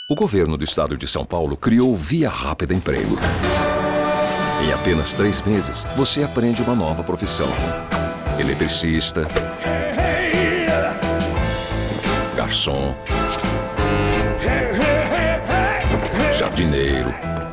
O governo do estado de São Paulo criou o Via Rápida Emprego. Em apenas 3 meses, você aprende uma nova profissão. Eletricista, garçom, jardineiro.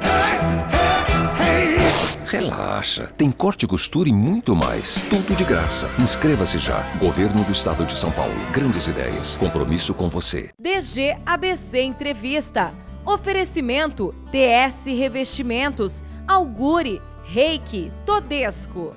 Relaxa, tem corte e costura e muito mais. Tudo de graça. Inscreva-se já. Governo do Estado de São Paulo. Grandes ideias. Compromisso com você. DG ABC Entrevista. Oferecimento TS Revestimentos, Augure, Reiki, Todesco.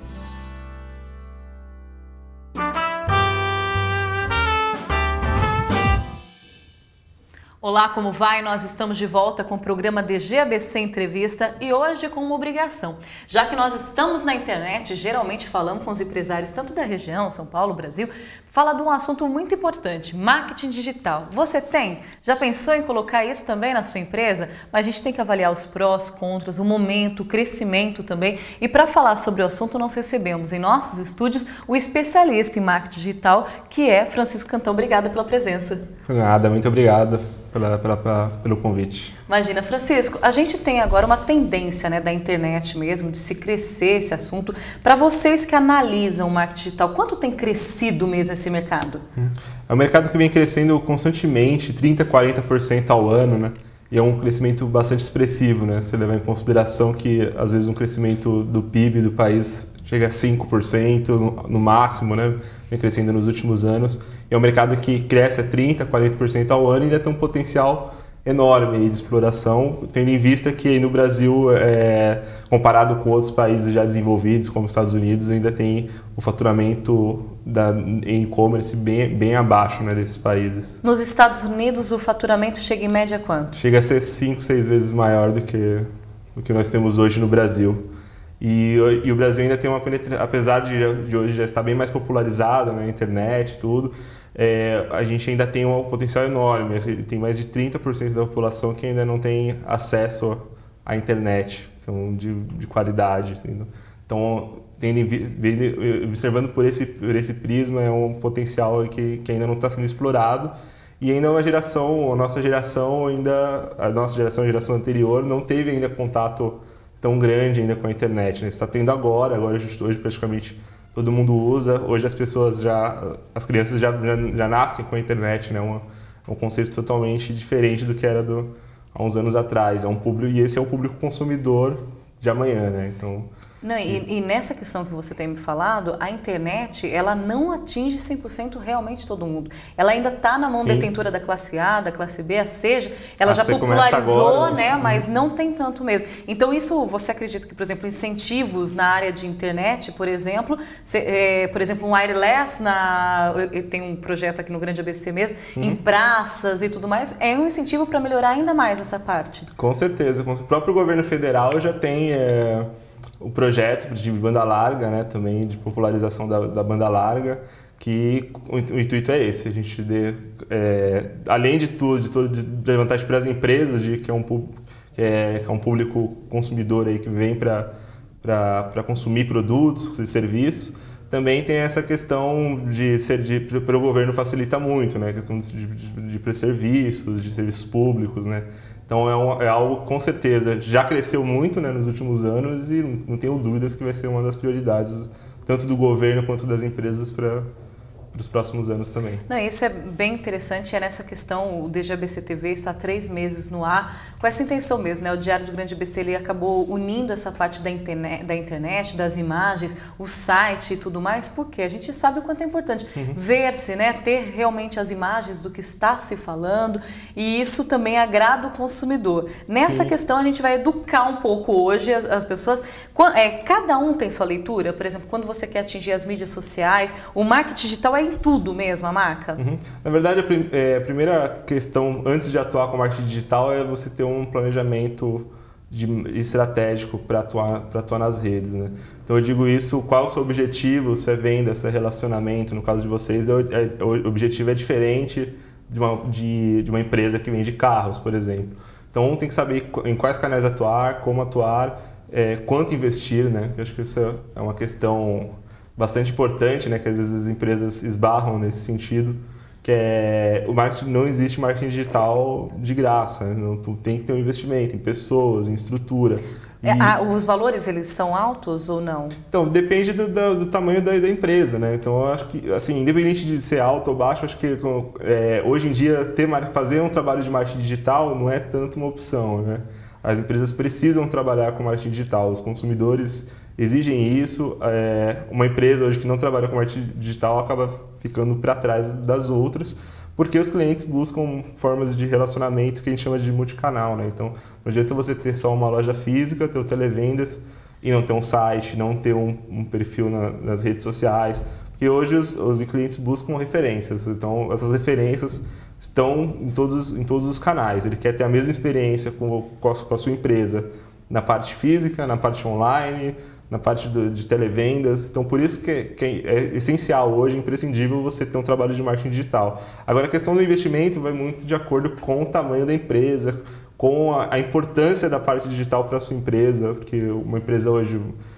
Olá, como vai? Nós estamos de volta com o programa DG ABC Entrevista e hoje com uma obrigação. Já que nós estamos na internet, geralmente falamos com os empresários tanto da região, São Paulo, Brasil, fala de um assunto muito importante, marketing digital. Você tem? Já pensou em colocar isso também na sua empresa? Mas a gente tem que avaliar os prós, contras, o momento, o crescimento também. E para falar sobre o assunto, nós recebemos em nossos estúdios o especialista em marketing digital, que é Francisco Cantão. Obrigada pela presença. Nada, muito obrigado pelo convite. Imagina, Francisco, a gente tem agora uma tendência, né, da internet mesmo, de se crescer esse assunto. Para vocês que analisam o marketing digital, quanto tem crescido mesmo esse mercado? É um mercado que vem crescendo constantemente, 30%, 40% ao ano, né? E é um crescimento bastante expressivo, né? Você levar em consideração que, às vezes, um crescimento do PIB do país chega a 5% no máximo, né? Vem crescendo nos últimos anos. E é um mercado que cresce a 30%, 40% ao ano e ainda tem um potencial enorme de exploração, tendo em vista que no Brasil, comparado com outros países já desenvolvidos, como os Estados Unidos, ainda tem o faturamento em e-commerce bem abaixo, né, desses países. Nos Estados Unidos, o faturamento chega em média a quanto? Chega a ser 5, 6 vezes maior do que nós temos hoje no Brasil. E o Brasil ainda tem uma penetração, apesar de hoje já estar bem mais popularizado na internet e tudo, a gente ainda tem um potencial enorme. Tem mais de 30% da população que ainda não tem acesso à internet, então, de qualidade. Entendeu? Então, observando por esse prisma, é um potencial que ainda não está sendo explorado. E ainda uma geração, a nossa geração, a geração anterior, não teve ainda contato tão grande ainda com a internet, né? Está tendo agora justo hoje praticamente todo mundo usa. Hoje as crianças já nascem com a internet, né? Um conceito totalmente diferente do que era há uns anos atrás. E esse é um público consumidor de amanhã, né? Então, não, e nessa questão que você tem me falado, a internet, ela não atinge 100% realmente todo mundo. Ela ainda está na mão detentora da classe A, da classe B, a seja, ela já popularizou, agora, né? Mas não tem tanto mesmo. Então isso, você acredita que, por exemplo, incentivos na área de internet, por exemplo, um wireless, tem um projeto aqui no Grande ABC mesmo, em praças e tudo mais, é um incentivo para melhorar ainda mais essa parte? Com certeza. O próprio governo federal já tem o projeto de banda larga, né, também de popularização da banda larga, que o intuito é esse, a gente além de tudo, de vantagem para as empresas, que é um público consumidor aí que vem para consumir produtos e serviços, também tem essa questão para o governo facilita muito, né, a questão de serviços, de serviços públicos, né. Então é algo, com certeza, já cresceu muito, né, nos últimos anos e não tenho dúvidas que vai ser uma das prioridades, tanto do governo quanto das empresas para os próximos anos também. Não, isso é bem interessante, é nessa questão, o DG ABC TV está há 3 meses no ar, com essa intenção mesmo, né? O Diário do Grande ABC ele acabou unindo essa parte da internet, das imagens, o site e tudo mais, porque a gente sabe o quanto é importante ver-se, né? Ter realmente as imagens do que está se falando, e isso também agrada o consumidor. Nessa questão a gente vai educar um pouco hoje as pessoas. Cada um tem sua leitura, por exemplo, quando você quer atingir as mídias sociais, o marketing digital é em tudo mesmo, a marca? Na verdade, a primeira questão, antes de atuar com marketing digital, é você ter um planejamento estratégico para atuar nas redes, né? Então eu digo isso, qual é o seu objetivo, se é venda, se é relacionamento, no caso de vocês, o objetivo é diferente de uma empresa que vende carros, por exemplo. Então tem que saber em quais canais atuar, como atuar, quanto investir, né? Eu acho que isso é uma questão bastante importante, né, que às vezes as empresas esbarram nesse sentido. que é o marketing, não existe marketing digital de graça, né? Não, tem que ter um investimento em pessoas, em estrutura. Os valores, eles são altos ou não? Então, depende do tamanho da empresa, né? Então, eu acho que, assim, independente de ser alto ou baixo, acho que hoje em dia fazer um trabalho de marketing digital não é tanto uma opção, né? As empresas precisam trabalhar com marketing digital, os consumidores exigem isso. Uma empresa hoje que não trabalha com marketing digital acaba ficando para trás das outras, porque os clientes buscam formas de relacionamento que a gente chama de multicanal, né? Então, não adianta você ter só uma loja física, ter o televendas e não ter um site, não ter um perfil nas redes sociais, porque hoje os clientes buscam referências, então essas referências estão em todos os canais. Ele quer ter a mesma experiência com a sua empresa na parte física, na parte online, na parte de televendas. Então, por isso que é essencial hoje, imprescindível, você ter um trabalho de marketing digital. Agora, a questão do investimento vai muito de acordo com o tamanho da empresa, com a importância da parte digital para a sua empresa, porque uma empresa hoje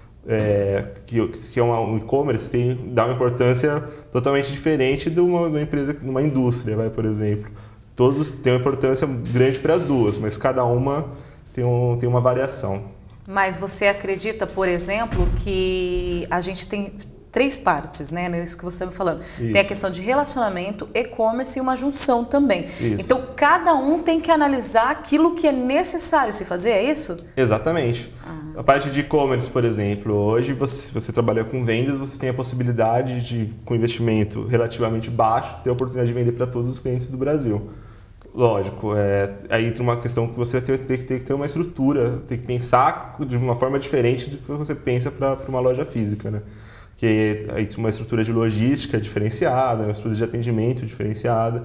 que é um e-commerce dá uma importância totalmente diferente de uma empresa, de uma indústria, por exemplo. Todos têm uma importância grande para as duas, mas cada uma tem uma variação. Mas você acredita, por exemplo, que a gente tem 3 partes, né? Isso que você está me falando. Isso. Tem a questão de relacionamento, e-commerce e uma junção também. Isso. Então, cada um tem que analisar aquilo que é necessário se fazer, é isso? Exatamente. A parte de e-commerce, por exemplo, hoje, se você trabalha com vendas, você tem a possibilidade de, com investimento relativamente baixo, ter a oportunidade de vender para todos os clientes do Brasil. Lógico, aí entra uma questão que você tem que ter uma estrutura, tem que pensar de uma forma diferente do que você pensa para uma loja física, né? Que aí tem uma estrutura de logística diferenciada, uma estrutura de atendimento diferenciada.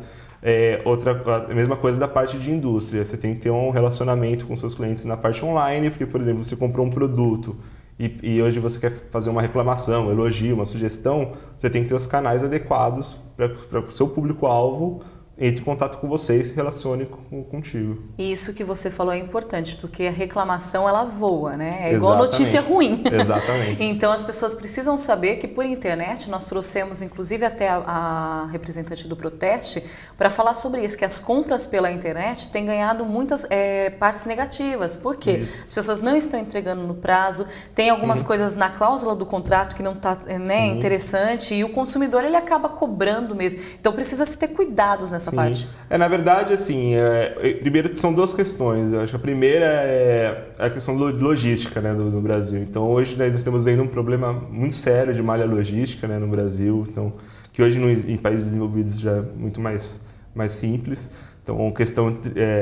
A mesma coisa da parte de indústria, você tem que ter um relacionamento com seus clientes na parte online, porque, por exemplo, você comprou um produto e hoje você quer fazer uma reclamação, um elogio, uma sugestão, você tem que ter os canais adequados para o seu público-alvo entre em contato com você e se relacione contigo. Isso que você falou é importante, porque a reclamação ela voa, né? É igual notícia ruim. Exatamente. Então as pessoas precisam saber que por internet nós trouxemos inclusive até a representante do Proteste para falar sobre isso, que as compras pela internet têm ganhado muitas partes negativas. Por quê? Isso. As pessoas não estão entregando no prazo, tem algumas coisas na cláusula do contrato que não está interessante e o consumidor ele acaba cobrando mesmo. Então precisa se ter cuidados nessa parte. Na verdade, assim, primeiro são 2 questões. Eu acho que a primeira é a questão de logística, né, do Brasil. Então, hoje nós estamos vendo um problema muito sério de malha logística, né, no Brasil, então, que hoje em países desenvolvidos já é muito mais simples. Então, questão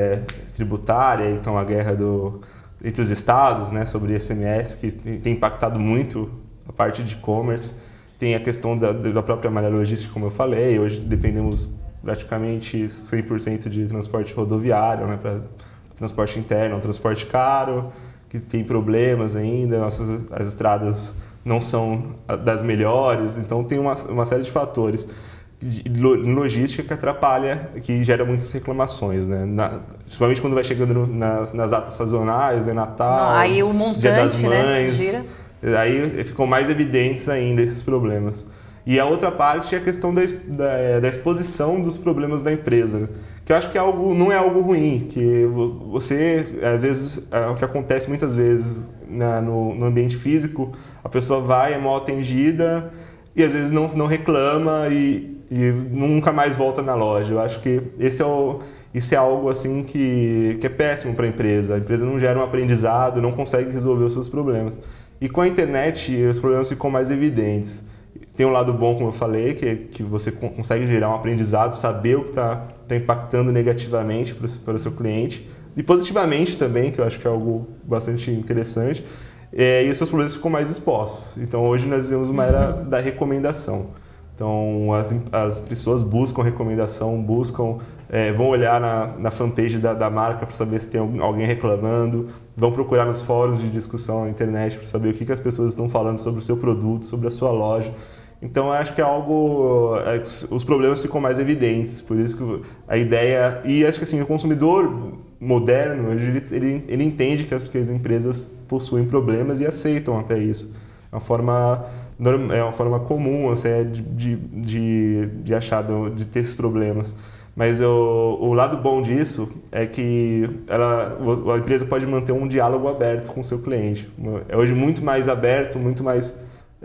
tributária, então a guerra entre os estados, né, sobre ICMS, que tem impactado muito a parte de e-commerce. Tem a questão da própria malha logística, como eu falei. Hoje dependemos praticamente 100% de transporte rodoviário, né, para transporte interno, um transporte caro, que tem problemas ainda, as estradas não são das melhores, então tem uma série de fatores de logística que atrapalha, que gera muitas reclamações, né? Principalmente quando vai chegando nas datas sazonais, né? Natal, aí o montante, Dia das Mães, né? Gira. Aí ficam mais evidentes ainda esses problemas. E a outra parte é a questão da exposição dos problemas da empresa, que eu acho que não é algo ruim, que você, às vezes, o que acontece muitas vezes no ambiente físico, a pessoa vai, é mal atendida e às vezes não reclama e nunca mais volta na loja. Eu acho que isso é algo assim que é péssimo para a empresa não gera um aprendizado, não consegue resolver os seus problemas. E com a internet, os problemas ficam mais evidentes. Tem um lado bom, como eu falei, que você consegue gerar um aprendizado, saber o que está impactando negativamente para o seu cliente. E positivamente também, que eu acho que é algo bastante interessante. E os seus problemas ficam mais expostos. Então, hoje nós vivemos uma era da recomendação. Então, as pessoas buscam recomendação, vão olhar na fanpage da marca para saber se tem alguém reclamando, vão procurar nos fóruns de discussão na internet para saber o que as pessoas estão falando sobre o seu produto, sobre a sua loja. Então, eu acho que os problemas ficam mais evidentes, por isso que a ideia... E acho que assim, o consumidor moderno, ele entende que as empresas possuem problemas e aceitam até isso. É uma forma é uma forma comum assim, de achar, de ter esses problemas. Mas o lado bom disso é que a empresa pode manter um diálogo aberto com o seu cliente. É hoje muito mais aberto, muito mais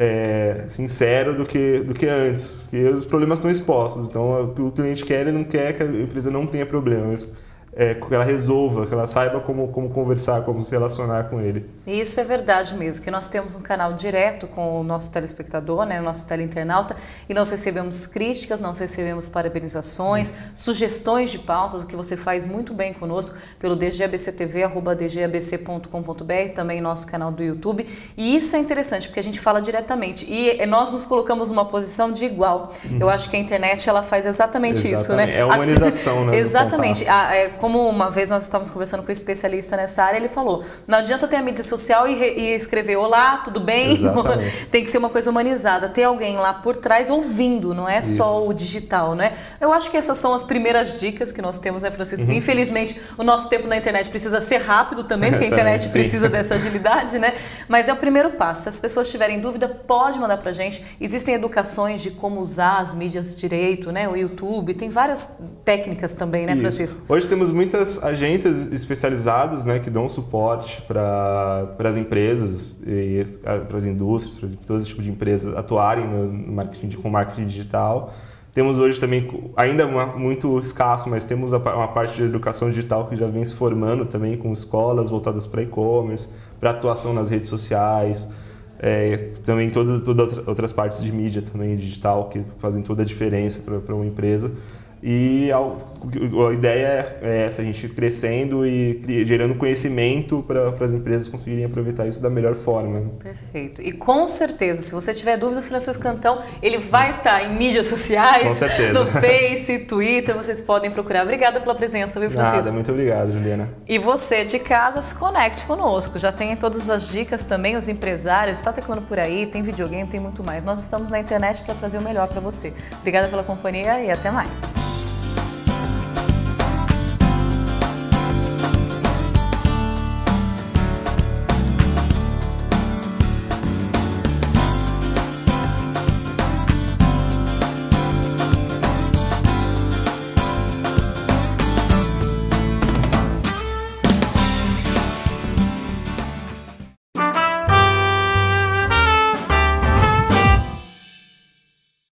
sincero do que antes, porque os problemas estão expostos. Então, o que o cliente quer, ele não quer que a empresa não tenha problemas. Que ela resolva, que ela saiba como conversar, como se relacionar com ele. E isso é verdade mesmo, que nós temos um canal direto com o nosso telespectador, né, o nosso teleinternauta, e nós recebemos críticas, nós recebemos parabenizações, sugestões de pautas, o que você faz muito bem conosco pelo DGABCTV, @dgabc.com.br, também nosso canal do YouTube. E isso é interessante, porque a gente fala diretamente e nós nos colocamos numa posição de igual. Eu acho que a internet ela faz exatamente isso, né? É a humanização, né? Exatamente. Como uma vez nós estávamos conversando com um especialista nessa área, ele falou, não adianta ter a mídia social e escrever olá, tudo bem? Tem que ser uma coisa humanizada, ter alguém lá por trás ouvindo, não é só o digital, né? Eu acho que essas são as primeiras dicas que nós temos, né, Francisco? Infelizmente, o nosso tempo na internet precisa ser rápido também, porque a internet precisa dessa agilidade, né? Mas é o primeiro passo. Se as pessoas tiverem dúvida, pode mandar pra gente. Existem educações de como usar as mídias direito, né? O YouTube, tem várias técnicas também, né, Francisco? Hoje temos muitas agências especializadas, né, que dão suporte para as empresas, para as indústrias, para todo esse tipo de empresas atuarem no marketing, com marketing digital. Temos hoje também, ainda muito escasso, mas temos uma parte de educação digital que já vem se formando também com escolas voltadas para e-commerce, para atuação nas redes sociais, também todas outras partes de mídia também digital que fazem toda a diferença para uma empresa. E a ideia é essa, a gente crescendo e gerando conhecimento para as empresas conseguirem aproveitar isso da melhor forma. Perfeito. E com certeza, se você tiver dúvida, Francisco Cantão, ele vai estar em mídias sociais, com certeza. No Face, Twitter, vocês podem procurar. Obrigada pela presença, viu, Francisco? Nada, muito obrigado, Juliana. E você de casa, se conecte conosco. Já tem todas as dicas também, os empresários, está teclando por aí, tem videogame, tem muito mais. Nós estamos na internet para trazer o melhor para você. Obrigada pela companhia e até mais.